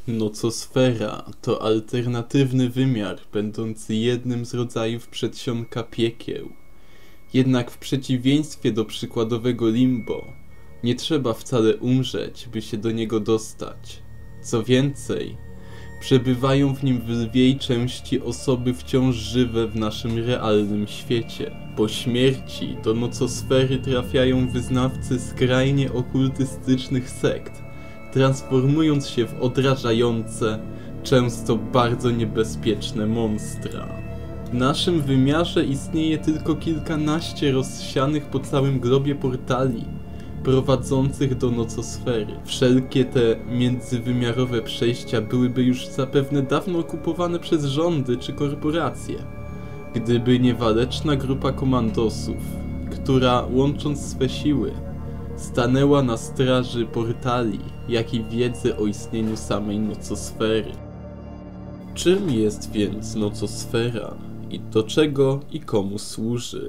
Nocosfera to alternatywny wymiar, będący jednym z rodzajów przedsionka piekieł. Jednak w przeciwieństwie do przykładowego limbo, nie trzeba wcale umrzeć, by się do niego dostać. Co więcej, przebywają w nim w lwiej części osoby wciąż żywe w naszym realnym świecie. Po śmierci do nocosfery trafiają wyznawcy skrajnie okultystycznych sekt, transformując się w odrażające, często bardzo niebezpieczne monstra. W naszym wymiarze istnieje tylko kilkanaście rozsianych po całym globie portali, prowadzących do nocosfery. Wszelkie te międzywymiarowe przejścia byłyby już zapewne dawno okupowane przez rządy czy korporacje, gdyby nie waleczna grupa komandosów, która, łącząc swe siły, stanęła na straży portali, jak i wiedzy o istnieniu samej nocosfery. Czym jest więc nocosfera i do czego i komu służy?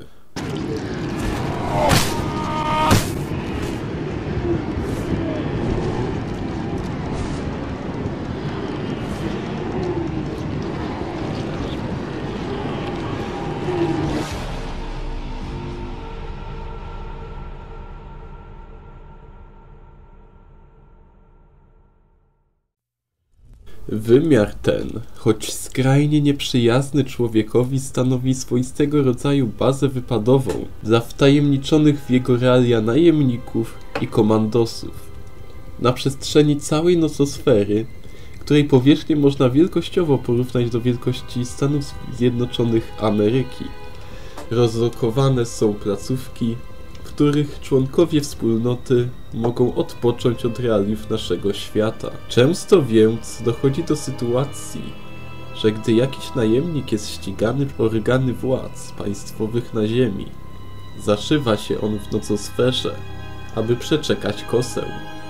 Wymiar ten, choć skrajnie nieprzyjazny człowiekowi, stanowi swoistego rodzaju bazę wypadową dla wtajemniczonych w jego realia najemników i komandosów. Na przestrzeni całej nocosfery, której powierzchnię można wielkościowo porównać do wielkości Stanów Zjednoczonych Ameryki, rozlokowane są placówki, w których członkowie wspólnoty mogą odpocząć od realiów naszego świata. Często więc dochodzi do sytuacji, że gdy jakiś najemnik jest ścigany przez organy władz państwowych na ziemi, zaszywa się on w nocosferze, aby przeczekać kosę.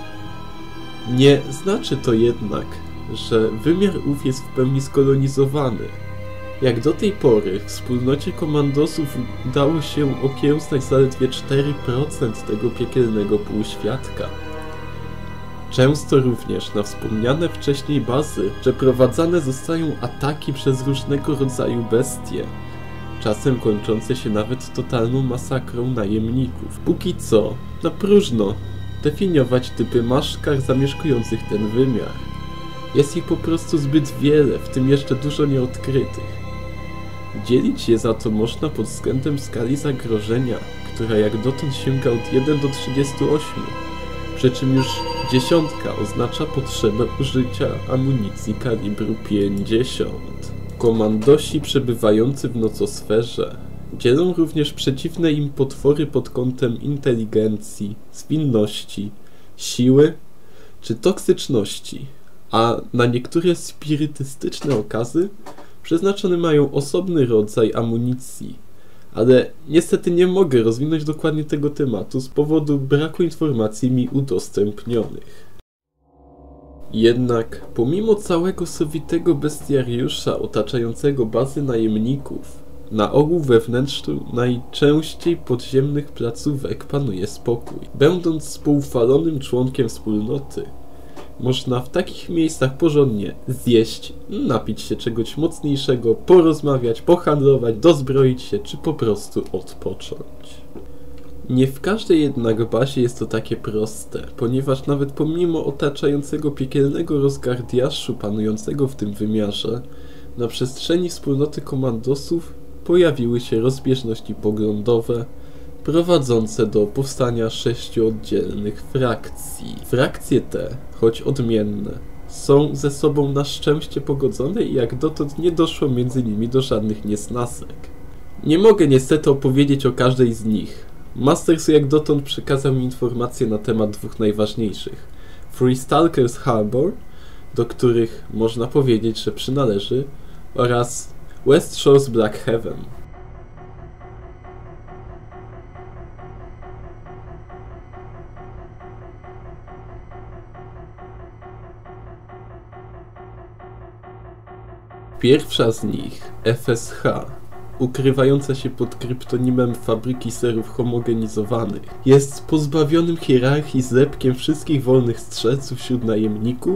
Nie znaczy to jednak, że wymiar ów jest w pełni skolonizowany. Jak do tej pory wspólnocie komandosów udało się okiełznać zaledwie 4% tego piekielnego półświadka. Często również na wspomniane wcześniej bazy przeprowadzane zostają ataki przez różnego rodzaju bestie, czasem kończące się nawet totalną masakrą najemników. Póki co, na próżno definiować typy maszkar zamieszkujących ten wymiar. Jest ich po prostu zbyt wiele, w tym jeszcze dużo nieodkrytych. Dzielić je za to można pod względem skali zagrożenia, która jak dotąd sięga od 1 do 38, przy czym już dziesiątka oznacza potrzebę użycia amunicji kalibru 50. Komandosi przebywający w nocosferze dzielą również przeciwne im potwory pod kątem inteligencji, zwinności, siły czy toksyczności, a na niektóre spirytystyczne okazy przeznaczone mają osobny rodzaj amunicji, ale niestety nie mogę rozwinąć dokładnie tego tematu z powodu braku informacji mi udostępnionych. Jednak pomimo całego sowitego bestiariusza otaczającego bazy najemników, na ogół we wnętrzu najczęściej podziemnych placówek panuje spokój. Będąc współfalonym członkiem wspólnoty, można w takich miejscach porządnie zjeść, napić się czegoś mocniejszego, porozmawiać, pohandlować, dozbroić się, czy po prostu odpocząć. Nie w każdej jednak bazie jest to takie proste, ponieważ nawet pomimo otaczającego piekielnego rozgardiaszu panującego w tym wymiarze, na przestrzeni wspólnoty komandosów pojawiły się rozbieżności poglądowe, prowadzące do powstania 6 oddzielnych frakcji. Frakcje te, choć odmienne, są ze sobą na szczęście pogodzone i jak dotąd nie doszło między nimi do żadnych niesnasek. Nie mogę niestety opowiedzieć o każdej z nich. Masters jak dotąd przekazał mi informacje na temat dwóch najważniejszych. Free Stalkers Harbor, do których można powiedzieć, że przynależy, oraz West Shores Black Heaven. Pierwsza z nich, FSH, ukrywająca się pod kryptonimem Fabryki Serów Homogenizowanych, jest pozbawionym hierarchii zlepkiem wszystkich wolnych strzelców wśród najemników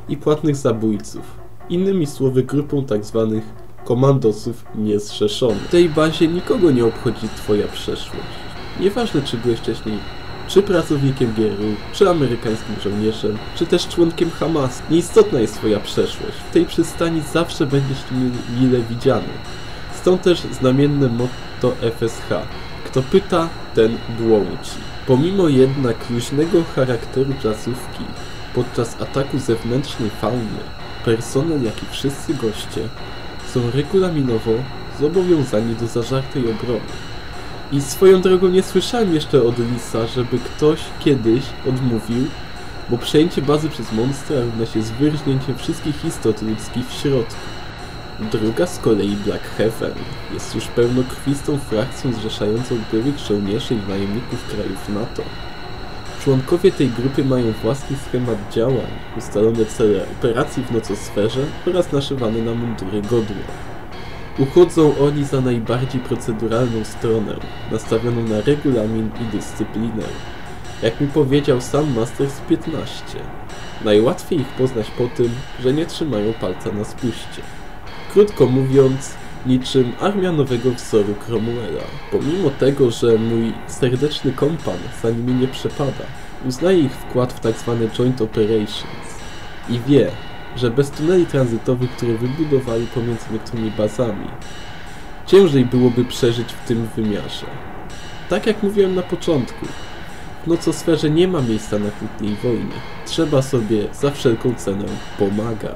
i płatnych zabójców, innymi słowy grupą tzw. komandosów niezrzeszonych. W tej bazie nikogo nie obchodzi twoja przeszłość. Nieważne, czy byłeś wcześniej czy pracownikiem GRU, czy amerykańskim żołnierzem, czy też członkiem Hamasu. Nieistotna jest twoja przeszłość. W tej przystani zawsze będziesz mile widziany. Stąd też znamienne motto FSH. Kto pyta, ten błądzi. Pomimo jednak luźnego charakteru placówki, podczas ataku zewnętrznej fauny, personel, jak i wszyscy goście są regulaminowo zobowiązani do zażartej obrony. I swoją drogą nie słyszałem jeszcze od Lisa, żeby ktoś kiedyś odmówił, bo przejęcie bazy przez monstra równa się z wyrżnięciem wszystkich istot ludzkich w środku. Druga z kolei, Black Heaven, jest już pełnokrwistą frakcją zrzeszającą byłych żołnierzy i najemników krajów NATO. Członkowie tej grupy mają własny schemat działań, ustalone cele operacji w nocosferze oraz naszywane na mundury godło. Uchodzą oni za najbardziej proceduralną stronę, nastawioną na regulamin i dyscyplinę. Jak mi powiedział sam Masters 15, najłatwiej ich poznać po tym, że nie trzymają palca na spuście. Krótko mówiąc, niczym armia nowego wzoru Cromwella. Pomimo tego, że mój serdeczny kompan za nimi nie przepada, uznaje ich wkład w tzw. Joint Operations i wie, że bez tuneli tranzytowych, które wybudowali pomiędzy niektórymi bazami, ciężej byłoby przeżyć w tym wymiarze. Tak jak mówiłem na początku, w nocosferze nie ma miejsca na kłótnie i wojny. Trzeba sobie za wszelką cenę pomagać.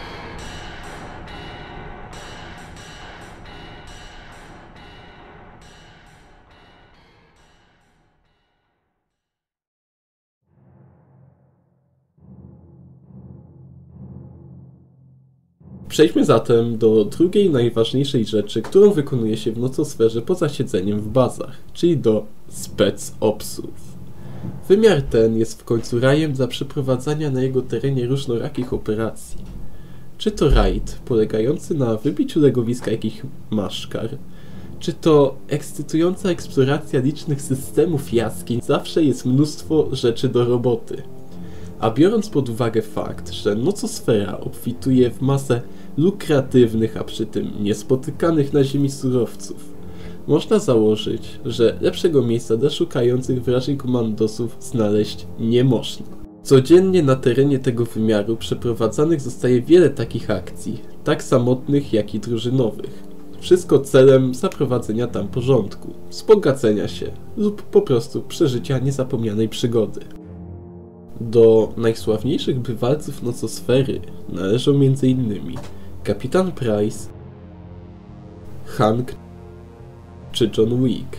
Przejdźmy zatem do drugiej najważniejszej rzeczy, którą wykonuje się w nocosferze poza siedzeniem w bazach, czyli do spec opsów. Wymiar ten jest w końcu rajem dla przeprowadzania na jego terenie różnorakich operacji. Czy to raid polegający na wybiciu legowiska jakich maszkar, czy to ekscytująca eksploracja licznych systemów jaskiń, zawsze jest mnóstwo rzeczy do roboty. A biorąc pod uwagę fakt, że nocosfera obfituje w masę lukratywnych, a przy tym niespotykanych na ziemi surowców, można założyć, że lepszego miejsca dla szukających wrażeń komandosów znaleźć nie można. Codziennie na terenie tego wymiaru przeprowadzanych zostaje wiele takich akcji, tak samotnych jak i drużynowych. Wszystko celem zaprowadzenia tam porządku, wzbogacenia się lub po prostu przeżycia niezapomnianej przygody. Do najsławniejszych bywalców nocosfery należą m.in. Kapitan Price, Hank czy John Wick.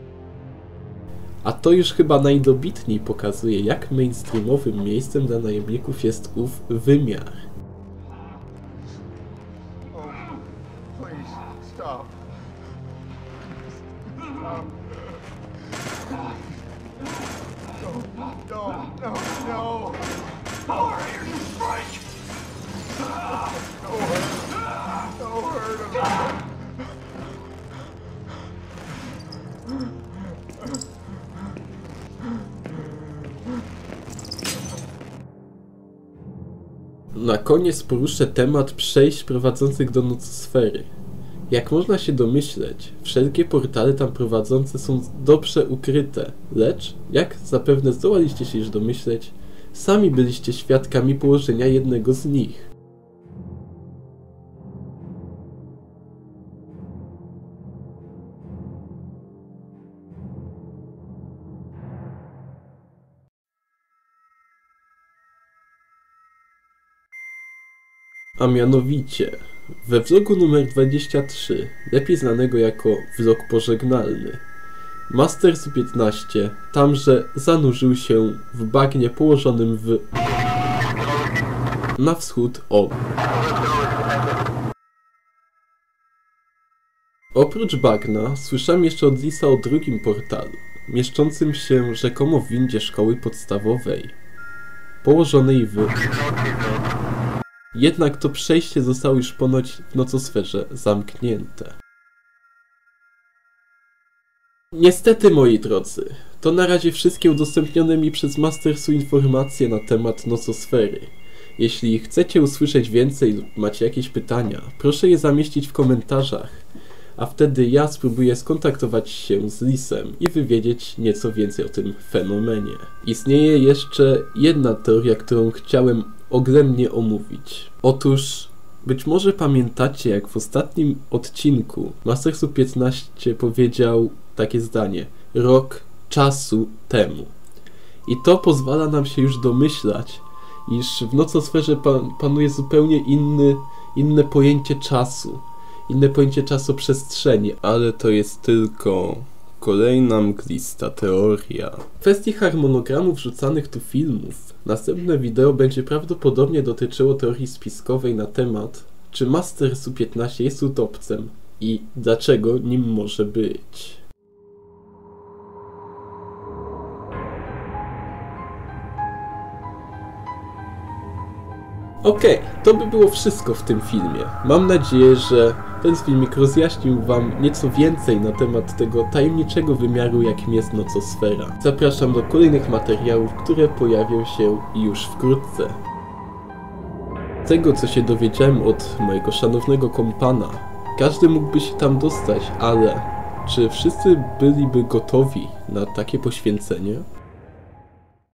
A to już chyba najdobitniej pokazuje, jak mainstreamowym miejscem dla najemników jest ów wymiar. Na koniec poruszę temat przejść prowadzących do nocosfery. Jak można się domyśleć, wszelkie portale tam prowadzące są dobrze ukryte, lecz, jak zapewne zdołaliście się już domyśleć, sami byliście świadkami położenia jednego z nich. A mianowicie, we vlogu numer 23, lepiej znanego jako vlog pożegnalny, Masters 15 tamże zanurzył się w bagnie położonym na wschód od. Oprócz bagna słyszałem jeszcze od Lisa o drugim portalu, mieszczącym się rzekomo w windzie szkoły podstawowej, położonej w. Jednak to przejście zostało już ponoć w nocosferze zamknięte. Niestety, moi drodzy, to na razie wszystkie udostępnione mi przez Mastersu informacje na temat nocosfery. Jeśli chcecie usłyszeć więcej lub macie jakieś pytania, proszę je zamieścić w komentarzach, a wtedy ja spróbuję skontaktować się z Lisem i wywiedzieć nieco więcej o tym fenomenie. Istnieje jeszcze jedna teoria, którą chciałem oględnie omówić. Otóż być może pamiętacie, jak w ostatnim odcinku Mastersu 15 powiedział takie zdanie: rok czasu temu. I to pozwala nam się już domyślać, iż w nocosferze panuje zupełnie inne pojęcie czasu, inne pojęcie czasoprzestrzeni, ale to jest tylko kolejna mglista teoria. W kwestii harmonogramu wrzucanych tu filmów, następne wideo będzie prawdopodobnie dotyczyło teorii spiskowej na temat, czy Mastersu 15 jest utopcem i dlaczego nim może być. Okej, to by było wszystko w tym filmie. Mam nadzieję, że ten filmik rozjaśnił wam nieco więcej na temat tego tajemniczego wymiaru, jakim jest nocosfera. Zapraszam do kolejnych materiałów, które pojawią się już wkrótce. Z tego, co się dowiedziałem od mojego szanownego kompana, każdy mógłby się tam dostać, ale czy wszyscy byliby gotowi na takie poświęcenie?